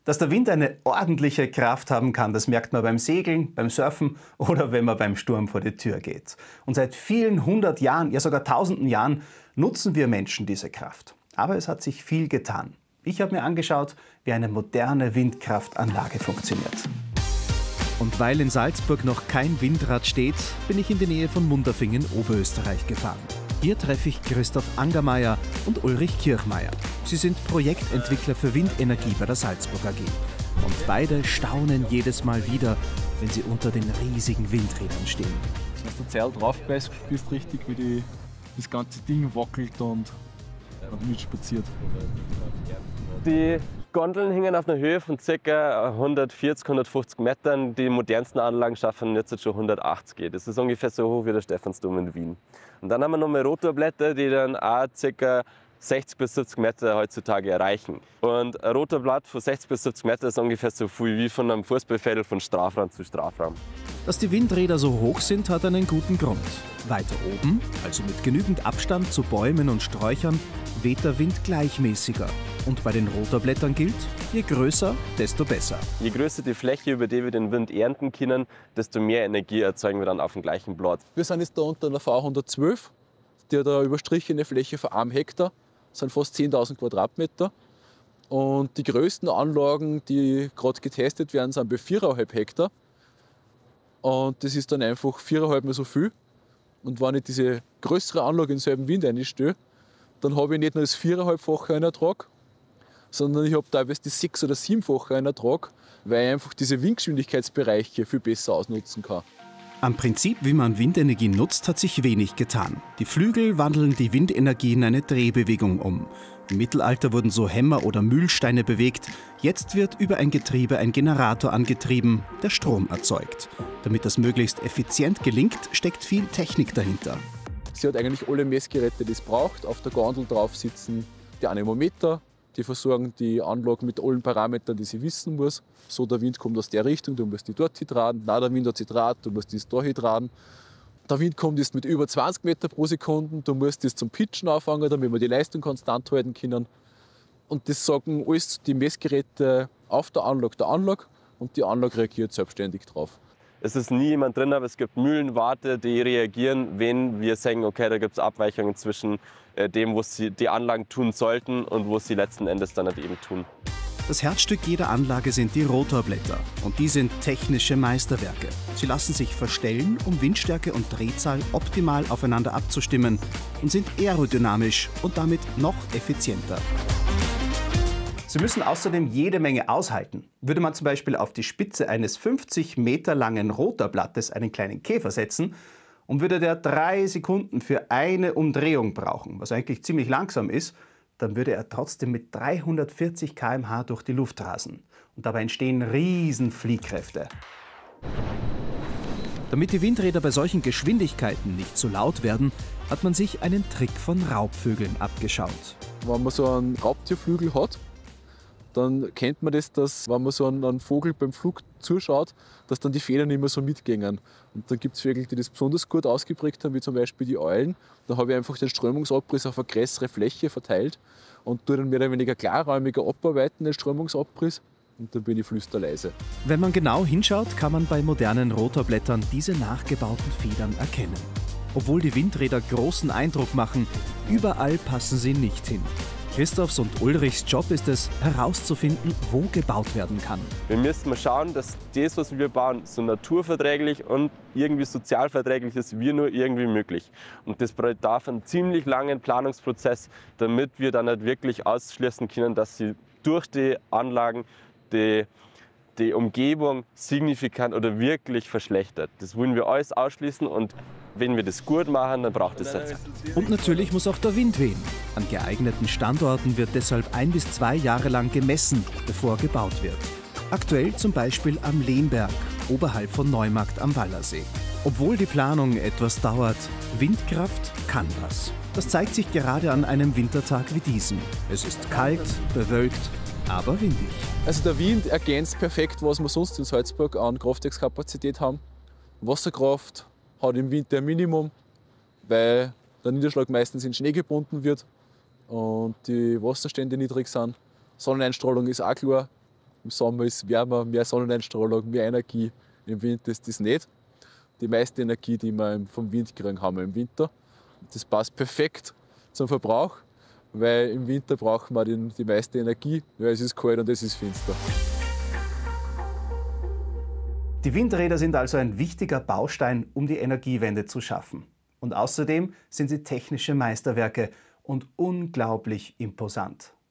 Dass der Wind eine ordentliche Kraft haben kann, das merkt man beim Segeln, beim Surfen oder wenn man beim Sturm vor die Tür geht. Und seit vielen hundert Jahren, ja sogar tausenden Jahren, nutzen wir Menschen diese Kraft. Aber es hat sich viel getan. Ich habe mir angeschaut, wie eine moderne Windkraftanlage funktioniert. Und weil in Salzburg noch kein Windrad steht, bin ich in die Nähe von Munderfingen, Oberösterreich gefahren. Hier treffe ich Christoph Angermeier und Ulrich Kirchmeier. Sie sind Projektentwickler für Windenergie bei der Salzburg AG. Und beide staunen jedes Mal wieder, wenn sie unter den riesigen Windrädern stehen. Als du Zerl drauf bist, spürst du richtig, wie das ganze Ding wackelt und mitspaziert. Die Gondeln hängen auf einer Höhe von ca. 140, 150 Metern. Die modernsten Anlagen schaffen jetzt schon 180. Das ist ungefähr so hoch wie der Stephansdom in Wien. Und dann haben wir noch mal Rotorblätter, die dann auch ca. 60 bis 70 Meter heutzutage erreichen. Und ein Rotorblatt von 60 bis 70 Meter ist ungefähr so viel wie von einem Fußballfeld von Strafraum zu Strafraum. Dass die Windräder so hoch sind, hat einen guten Grund. Weiter oben, also mit genügend Abstand zu Bäumen und Sträuchern, weht der Wind gleichmäßiger. Und bei den Rotorblättern gilt, je größer, desto besser. Je größer die Fläche, über die wir den Wind ernten können, desto mehr Energie erzeugen wir dann auf dem gleichen Blatt. Wir sind jetzt da unter einer V112, die hat eine überstrichene Fläche von 1 Hektar. Das sind fast 10.000 Quadratmeter. Und die größten Anlagen, die gerade getestet werden, sind bei 4,5 Hektar. Und das ist dann einfach 4,5 mal so viel. Und wenn ich diese größere Anlage in selben Wind einstelle, dann habe ich nicht nur das 4,5-fache einen Ertrag, sondern ich habe teilweise das 6- oder 7-fache einen Ertrag, weil ich einfach diese Windgeschwindigkeitsbereiche viel besser ausnutzen kann. Am Prinzip, wie man Windenergie nutzt, hat sich wenig getan. Die Flügel wandeln die Windenergie in eine Drehbewegung um. Im Mittelalter wurden so Hämmer oder Mühlsteine bewegt. Jetzt wird über ein Getriebe ein Generator angetrieben, der Strom erzeugt. Damit das möglichst effizient gelingt, steckt viel Technik dahinter. Sie hat eigentlich alle Messgeräte, die es braucht. Auf der Gondel drauf sitzen die Anemometer, die versorgen die Anlage mit allen Parametern, die sie wissen muss. So, der Wind kommt aus der Richtung, du musst die dort hydraten. Nein, der Wind hat Hydrat, du musst das da hydraten. Der Wind kommt jetzt mit über 20 Meter pro Sekunde, du musst das zum Pitchen anfangen, damit wir die Leistung konstant halten können. Und das sagen alles die Messgeräte auf der Anlage und die Anlage reagiert selbstständig drauf. Es ist nie jemand drin, aber es gibt Mühlenwarte, die reagieren, wenn wir sagen, okay, da gibt es Abweichungen zwischen dem, was die Anlagen tun sollten und was sie letzten Endes dann halt eben tun. Das Herzstück jeder Anlage sind die Rotorblätter. Und die sind technische Meisterwerke. Sie lassen sich verstellen, um Windstärke und Drehzahl optimal aufeinander abzustimmen und sind aerodynamisch und damit noch effizienter. Sie müssen außerdem jede Menge aushalten. Würde man zum Beispiel auf die Spitze eines 50 Meter langen Rotorblattes einen kleinen Käfer setzen und würde der 3 Sekunden für eine Umdrehung brauchen, was eigentlich ziemlich langsam ist, dann würde er trotzdem mit 340 km/h durch die Luft rasen. Und dabei entstehen riesen Fliehkräfte. Damit die Windräder bei solchen Geschwindigkeiten nicht zu laut werden, hat man sich einen Trick von Raubvögeln abgeschaut. Wenn man so einen Raubtierflügel hat, dann kennt man das, dass wenn man so einen Vogel beim Flug zuschaut, dass dann die Federn immer so mitgehen. Und dann gibt es Vögel, die das besonders gut ausgeprägt haben, wie zum Beispiel die Eulen. Da habe ich einfach den Strömungsabriss auf eine größere Fläche verteilt und tue dann mehr oder weniger klarräumiger abarbeiten, den Strömungsabriss. Und dann bin ich flüsterleise. Wenn man genau hinschaut, kann man bei modernen Rotorblättern diese nachgebauten Federn erkennen. Obwohl die Windräder großen Eindruck machen, überall passen sie nicht hin. Christophs und Ulrichs Job ist es, herauszufinden, wo gebaut werden kann. Wir müssen mal schauen, dass das, was wir bauen, so naturverträglich und irgendwie sozialverträglich ist, wie nur irgendwie möglich. Und das bedarf einen ziemlich langen Planungsprozess, damit wir dann halt wirklich ausschließen können, dass sie durch die Anlagen die Umgebung signifikant oder wirklich verschlechtert. Das wollen wir alles ausschließen und wenn wir das gut machen, dann braucht es Zeit. Und natürlich muss auch der Wind wehen. An geeigneten Standorten wird deshalb 1 bis 2 Jahre lang gemessen, bevor gebaut wird. Aktuell zum Beispiel am Lehmberg, oberhalb von Neumarkt am Wallersee. Obwohl die Planung etwas dauert, Windkraft kann was. Das zeigt sich gerade an einem Wintertag wie diesem. Es ist kalt, bewölkt, aber windig. Also der Wind ergänzt perfekt, was wir sonst in Salzburg an Kraftwerkskapazität haben. Wasserkraft hat im Winter ein Minimum, weil der Niederschlag meistens in Schnee gebunden wird und die Wasserstände niedrig sind. Sonneneinstrahlung ist auch klar. Im Sommer ist es wärmer, mehr Sonneneinstrahlung, mehr Energie. Im Winter ist das nicht. Die meiste Energie, die wir vom Wind kriegen, haben wir im Winter. Das passt perfekt zum Verbrauch, weil im Winter brauchen wir die meiste Energie, weil es ist kalt und es ist finster. Die Windräder sind also ein wichtiger Baustein, um die Energiewende zu schaffen. Und außerdem sind sie technische Meisterwerke und unglaublich imposant.